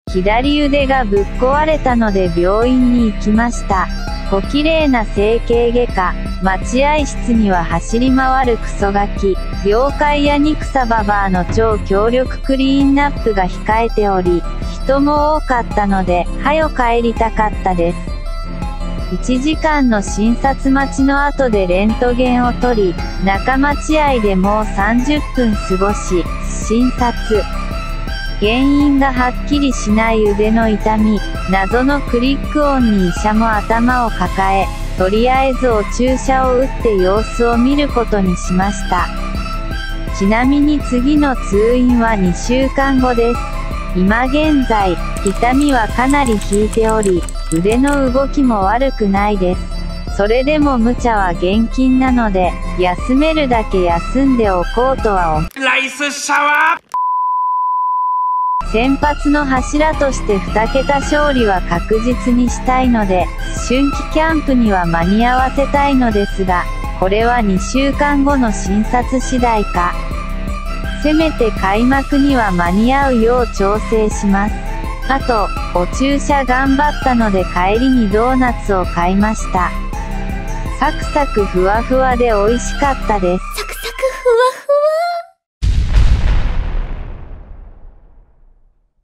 左腕がぶっ壊れたので病院に行きました。小綺麗な整形外科、待合室には走り回るクソガキ、妖怪やニクサババアの超強力クリーンナップが控えており、人も多かったので、はよ帰りたかったです。1時間の診察待ちの後でレントゲンを取り、仲待合でもう30分過ごし、診察。原因がはっきりしない腕の痛み、謎のクリック音に医者も頭を抱え、とりあえずお注射を打って様子を見ることにしました。ちなみに次の通院は2週間後です。今現在、痛みはかなり引いており、腕の動きも悪くないです。それでも無茶は厳禁なので、休めるだけ休んでおこうとは思う。 ライスシャワー先発の柱として2桁勝利は確実にしたいので、春季キャンプには間に合わせたいのですが、これは2週間後の診察次第か。せめて開幕には間に合うよう調整します。あと、お注射頑張ったので帰りにドーナツを買いました。サクサクふわふわで美味しかったです。